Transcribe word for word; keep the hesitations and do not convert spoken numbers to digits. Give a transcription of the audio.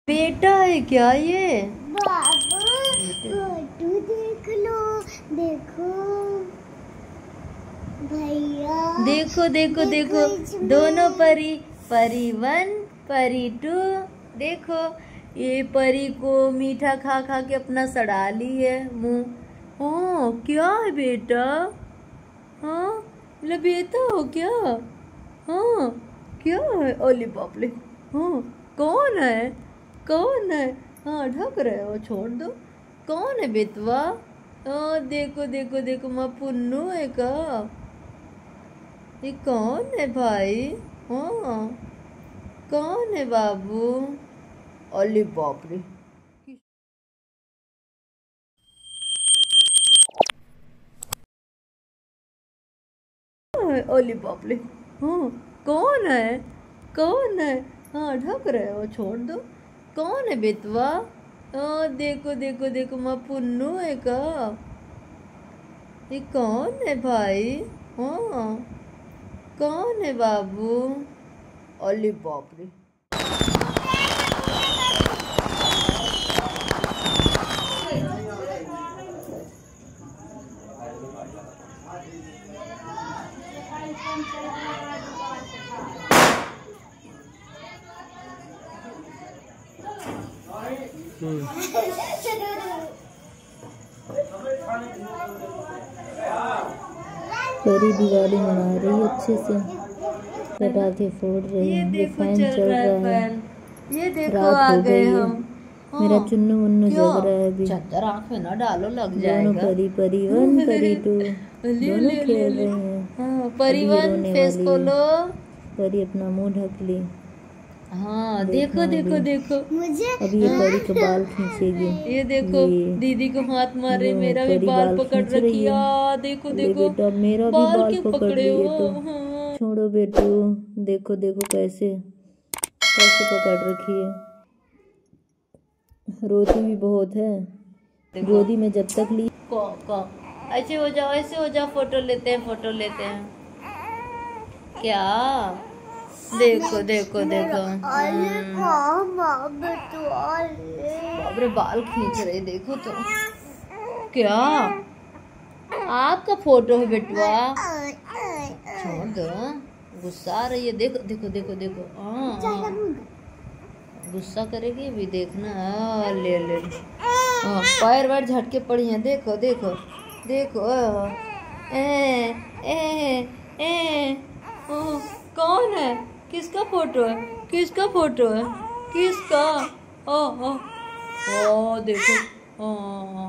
बेटा है क्या ये? बाबा फोटो देख लो, देखो भैया, देखो देखो देखो दोनों परी, परी वन परी टू। देखो ये परी को मीठा खा खा के अपना सड़ा ली है मुंह। हाँ क्या है बेटा? हाँ लबेटा हो क्या? हाँ क्या है? ओले बाप ले। हाँ कौन है? कौन है? हाँ ढक रहे हो, छोड़ दो। कौन है बेटवा? हाँ देखो देखो देखो माँ पुन्नू है का? ये कौन है भाई? हाँ कौन है बाबू? ओले बाप रे। ओले बाप ले। हाँ कौन है? कौन है? हाँ ढक रहे हो, छोड़ दो। कौन है बेटवा? हाँ देखो देखो देखो माँ पुन्नू है का? ये कौन है भाई? हाँ कौन है बाबू? ओले बाप रे। परी दिवाली मना रही है अच्छे से, पटाखे फोड़ रही है। ये फैन चल रहा है, ये देखो रात आ हो गए गई है। हम। हाँ, मेरा चुन्नू मुन्नू जग रहा है अभी। चद्दर आँख में ना डालो, लग दोनों जाएगा। परी, परी वन परी टू दोनों खेल रहे हैं। हाँ अभी परी ये वन रोने फेस वाली है। खोलो। परी अपना मुंह ढक ली। हाँ देखना देखो देखो अभी। देखो मुझे अभी ये परी का बाल खींचेगी। ये देखो ये दीदी को हाथ मारे, जो मेरा भी परी बाल बाल पकड़ खींच रही रखी है। आ देखो ले देखो बेटा, मेरा भी बाल बाल क्यों पकड़ पकड़े लिए हो? तो। हाँ। छोड़ो बेटू, देखो देखो कैसे कैसे पकड़ रखी है। रोती भी बहुत है। देखो गोदी में जब तक ली। को को ऐसे हो जाओ, ऐसे हो जाओ, फोटो लेते हैं, फोटो लेते हैं। क्या देखो देखो देखो बाप रे बाल खींच रहे, देखो तो। क्या आपका फोटो है बेटवा? छोड़ दो, गुस्सा आ रही है। देखो देखो देखो देखो। हाँ हाँ गुस्सा करेगी अभी, देखना। हाँ, ले ले हाँ पैर वैर झटके पड़ी हैं। देखो देखो देखो। ए ए ए ओ, कौन है? किसका फोटो है? किसका फोटो है? किसका? ओ ओ ओ देखो। ओ